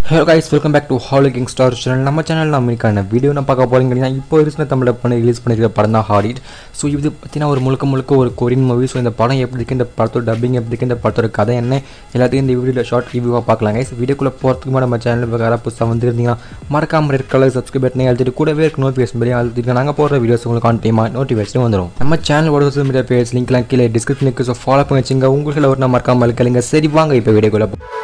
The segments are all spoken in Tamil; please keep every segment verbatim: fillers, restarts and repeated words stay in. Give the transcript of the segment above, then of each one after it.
Hello guys, welcome back to Gangstar channel. நம்ம சேனல்ல நமக்கான வீடியோ நான் பார்க்க போறீங்கன்னா இப்போ ரீசன்ட்டா தமிழ்ல பண்ணி ரிலீஸ் பண்ணிருக்க படம் தான் ஹார்ட் ஹிட். சோ இது பத்தின ஒரு முழுக்க முழுக்க ஒரு கொரியன் மூவி. சோ இந்த படம் எப்படி இருக்கு, இந்த படத்தோட டப்பிங் எப்படி இருக்கு, இந்த படத்தோட கதை என்ன, எல்லாத்தையும் இந்த வீடியோல ஷார்ட் ரிவ்யூவா பார்க்கலாம் guys. வீடியோக்குள்ள போறதுக்கு முன்னாடி நம்ம சேனலுக்கு வேற புதுசா வந்திருந்தீங்கன்னா மறக்காம ரெட் கலர் சப்ஸ்கிரைப் பட்டனை அழுத்திட்டு கூடவே இருக்க நோட்டிஃபிகேஷன் பெல் அழுத்திட்டு நாங்க போற வீடியோஸ் உங்களுக்கு ஆன் டைமா நோட்டிஃபிகேஷன் வந்துரும். நம்ம சேனலோட சோஷியல் மீடியா பேஜ் லிங்க்லாம் கீழ டிஸ்கிரிப்ஷன்ல இருக்கு. சோ ஃபாலோ பண்ணி வச்சுங்க. உங்களுக்கு ஒரு மறக்காம கேளுங்க. சரி வாங்க இப்போ வீடியோக்குள்ள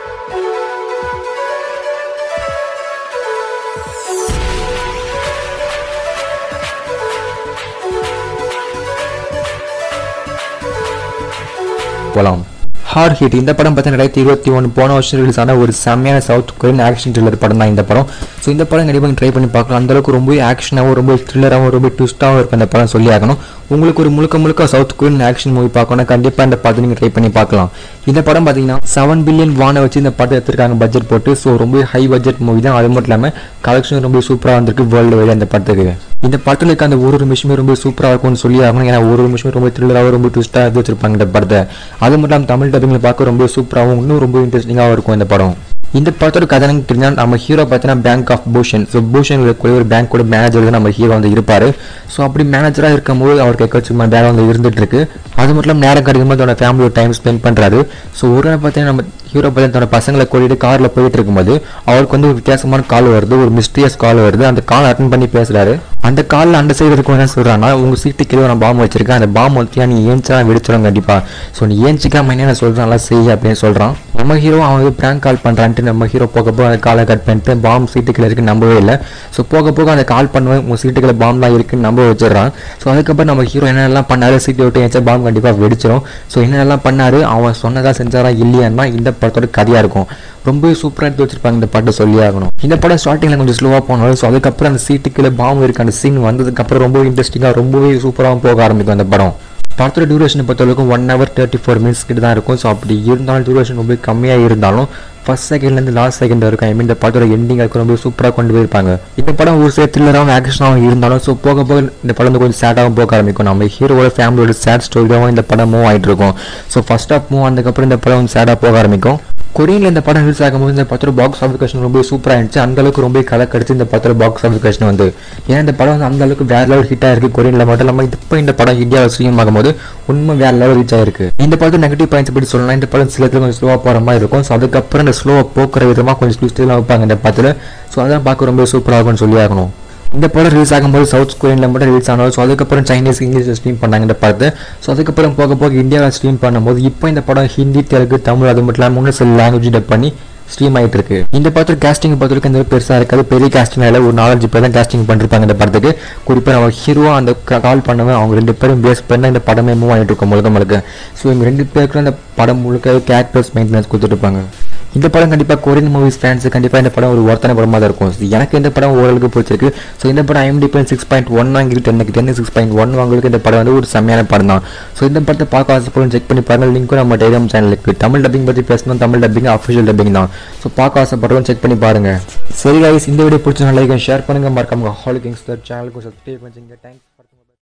போலாம். ஹார்ட் ஹிட் இந்த படம் பார்த்தா ரெண்டாயிரத்தி இருபத்தி ஒன்று போன வருஷம் ரிலீஸ் ஆன ஒரு செம்மையான சவுத் கொரியன் ஆக்ஷன் த்ரில்லர் படம் தான் இந்த படம். ஸோ இந்த படம் கண்டிப்பாக ட்ரை பண்ணி பார்க்கலாம். அந்தளவுக்கு ரொம்ப ஆக்ஷனாகவும் ரொம்ப த்ரில்லராகவும் ரொம்ப ட்விஸ்ட்டாகவும் இருக்கும் இந்த படம் சொல்லி ஆகணும். உங்களுக்கு ஒரு முழுக்க முழுக்க சவுத் கொரியன் ஆக்ஷன் மூவி பார்க்கணும், கண்டிப்பாக இந்த படத்தை நீங்கள் ட்ரை பண்ணி பார்க்கலாம். இந்த படம் பார்த்தீங்கன்னா செவன் பில்லியன் வானை வச்சு இந்த படத்தை எடுத்துருக்காங்க பட்ஜெட் போட்டு. ஸோ ரொம்ப ஹை பட்ஜெட் மூவி தான். அது மட்டும் இல்லாமல் கலெக்ஷன் ரொம்ப சூப்பராக வந்திருக்கு வேர்ல்டு வைடு அந்த படத்துக்கு. இந்த படத்தில் இருக்க அந்த ஒரு நிமிஷமே ரொம்ப சூப்பராக இருக்கும்னு சொல்லி ஆகணும். ஏன்னா ஒரு நிமிஷமே ரொம்ப த்ரில்லராகவும் ரொம்ப ட்விஸ்ட்டாக எடுத்து வச்சிருப்பாங்க இந்த படத்தை. அது மட்டும் இல்லாமல் தமிழ் டப்பிங்கில் பார்க்க ரொம்ப சூப்பராகவும் இன்னும் ரொம்ப இன்ட்ரெஸ்டிங்காகவும் இருக்கும் இந்த படம். இந்த படத்தோட கதை தெரிஞ்சா நம்ம ஹீரோ பார்த்தீங்கன்னா bank of Bhushan. So Bhushan ஒரு பேங்கோட மேனேஜர் தான் நம்ம ஹீரோ வந்து இருப்பாரு. ஸோ அப்படி மேனேஜராக இருக்கும்போது அவருக்கு எக்கச்சக்கமான வேலை வந்து இருந்துட்டு இருக்கு. அது மட்டும் இல்லாமல் நேரம் கிடைக்கும்போது தன்னோட ஃபேமிலியோட டைம் ஸ்பெண்ட் பண்றாரு. ஸோ ஒரு நாள் பார்த்தீங்கன்னா நம்ம ஹீரோ பார்த்தீங்கன்னா தன்னோட பசங்களை கூட்டிட்டு கார்ல போயிட்டு இருக்கும்போது அவருக்கு வந்து ஒரு வித்தியாசமான கால் வருது, ஒரு மிஸ்டீரியஸ் கால் வருது. அந்த கால் அட்டன் பண்ணி பேசுறாரு. அந்த காலில் அந்த சைடு இருக்கும் என்ன சொல்றாங்கன்னா, உங்க சீட்டு கீழே நான் பாம்பு வச்சிருக்கேன், அந்த பாம்பு வந்து நீ ஏஞ்சினா வெடிச்சிடும் கண்டிப்பா. ஸோ நீ ஏஞ்சிக்காம என்ன சொல்றேன் நல்லா செய் அப்படின்னு சொல்றான். நம்ம ஹீரோ அவன் வந்து பிராங்க் கால் பண்றான்ட்டு நம்ம ஹீரோ போக போக அந்த காலை கட் பண்ணிட்டு பாம்பு சீட்டுக்குள்ள இருக்கு நம்பவே இல்லை. ஸோ போக போக அந்த கால் பண்ணுவேன் உங்க சீட்டுக்குள்ள பாம்பு தான் இருக்குன்னு நம்ப வச்சிடறான். ஸோ அதுக்கப்புறம் நம்ம ஹீரோ என்னெல்லாம் பண்ணாரு, சீட்டை விட்டு ஏச்சா பாம்பு கண்டிப்பா வெடிச்சிடும். ஸோ என்னெல்லாம் பண்ணாரு, அவன் சொன்னதா செஞ்சாரா இல்லையான்னா இந்த படத்தோட கதையா இருக்கும். ரொம்ப சூப்பராக எடுத்து வச்சிருப்பாங்க இந்த பாட்டு சொல்லி ஆகணும். இந்த படம் ஸ்டார்டிங்ல கொஞ்சம் ஸ்லோவா போனாலும் ஸோ அதுக்கப்புறம் அந்த சீட்டுக்குள்ள பாம்பு இருக்கு அந்த சீன் வந்ததுக்கு அப்புறம் ரொம்ப இன்ட்ரெஸ்டிங்கா ரொம்பவே சூப்பராகவும் போக ஆரம்பிக்கும் அந்த படம். படத்தோட டியூரேஷனை பொறுத்தவரைக்கும் one hour thirty four minutes கிட்ட தான் இருக்கும். ஸோ அப்படி இருந்தாலும் டியூரேஷன் ரொம்ப கம்மியாக இருந்தாலும் ஃபர்ஸ்ட் செகண்ட்லேருந்து லாஸ்ட் செகண்ட் வரைக்கும் ஐ மீன் இந்த படத்தோட எண்டிங் இருக்கும் ரொம்ப சூப்பராக கொண்டு போயிருப்பாங்க. இந்த படம் ஒரு சில த்ரில்லராகவும் ஆக்ஷனாகவும் இருந்தாலும் ஸோ போக போக இந்த படம் வந்து கொஞ்சம் சேடாகவும் போக ஆரம்பிக்கும். நம்ம ஹீரோட ஃபேமிலியோட சேட் ஸ்டோரியாகவும் இந்த படம் மூவ் ஆகிட்டு இருக்கும். ஸோ ஃபர்ஸ்ட் ஆஃப் மூவ் ஆனதுக்கப்புறம் இந்த படம் வந்து சேடாக போக ஆரம்பிக்கும். கொரியனில் இந்த படம் ரிலீஸ் ஆகும்போது இந்த படத்தோட பாக்ஸ் ஆஃபீஸ் கலெக்ஷன் ரொம்ப சூப்பராக இருந்துச்சு. அந்த அளவுக்கு ரொம்ப கலை கடிச்சு இந்த படத்தோட பாக்ஸ் ஆஃபீஸ் கலெக்ஷன் வந்து ஏன்னா இந்த படம் வந்து அந்த அளவுக்கு வேற லெவல் ஹிட் ஆயிருக்கு கொரியனில் மட்டும் இல்லாமல் இப்போ இந்த படம் இந்தியாவில் ஸ்ட்ரீம் ஆகும்போது உண்மை வேற லெவல் ரீச் ஆயிருக்கு. இந்த படத்தோட நெகட்டிவ் பாயிண்ட்ஸ் பற்றி சொல்லலாம், இந்த படம் சில இடத்துல கொஞ்சம் ஸ்லோவாக போகிற மாதிரி இருக்கும். ஸோ அதுக்கப்புறம் இந்த ஸ்லோவாக போக்குற விதமாக கொஞ்சம் ட்விஸ்ட்லாம் வைப்பாங்க இந்த படத்தில். ஸோ அதான் பார்க்க ரொம்ப சூப்பராக இருக்கும்னு சொல்லி ஆகணும். இந்த படம் ரிலீஸ் ஆகும்போது சவுத் கொரியனில் மட்டும் ரிலீஸ் ஆனாலும் ஸோ அதுக்கப்புறம் சைனீஸ் இங்கிலீஷில் ஸ்ட்ரீம் பண்ணாங்க இந்த படத்தை. ஸோ அதுக்கப்புறம் போக போக இந்தியாவில் ஸ்ட்ரீம் பண்ணும்போது இப்போ இந்த படம் ஹிந்தி, தெலுங்கு, தமிழ் அது மட்டும் இல்லாமல் இன்னும் சில லாங்குவேஜ் டப் பண்ணி ஸ்ட்ரீம் ஆகிட்டு இருக்கு. இந்த படத்தோட கேஸ்டிங் பொறுத்தவரைக்கும் இந்த பெருசாக இருக்காது, பெரிய கேஸ்டிங் இல்லை, ஒரு நாலஞ்சு பேர் தான் கேஸ்டிங் பண்ணிருப்பாங்க இந்த படத்துக்கு. குறிப்பாக நம்ம ஹீரோ அந்த கால் பண்ணவன் அவங்க ரெண்டு பேரும் பேஸ் பண்ண இந்த படமே மூவ் ஆகிட்டு இருக்கும் முழுக்க முழுக்க. ஸோ இவங்க ரெண்டு பேருக்குள்ள இந்த படம் முழுக்க கேரக்டர்ஸ் மெயின்டெனன்ஸ் கொடுத்துருப்பாங்க. இந்த படம் கண்டிப்பாக கொரியன் மூவிஸ் ஃபேன்ஸ் கண்டிப்பாக இந்த படம் ஒரு ஒருத்தனை படமாக தான் இருக்கும். எனக்கு இந்த படம் ஓரளவுக்கு பிடிச்சிருக்கு. ஸோ இந்த படம் ஐஎம்டிபி சிக்ஸ் பாயிண்ட் ஒன் வாங்கிட்டு எனக்கு டென் சிக்ஸ் பாயிண்ட் ஒன் வாங்களுக்கு இந்த படம் வந்து ஒரு செம்மையான படம் தான். ஸோ இந்த படத்தை பார்க்க ஆசைப்படும் செக் பண்ணி பாருங்கள். லிங்க்கும் நம்ம டெலிகிராம் சேனலுக்கு தமிழ் டப்பிங் பற்றி பேசணும், தமிழ் டப்பிங் அஃபிஷியல் டப்பிங் தான். ஸோ பார்க்க ஆசைப்படுறோம் செக் பண்ணி பாருங்க. சரி guys, இந்த வீடியோ பிடிச்சா லைக் ஷேர் பண்ணுங்க, மறக்காம ஹாலோ கேங்ஸ்டர் சேனலுக்கு சப்ஸ்கிரைப் பண்ணுங்க. தேங்க்ஸ்.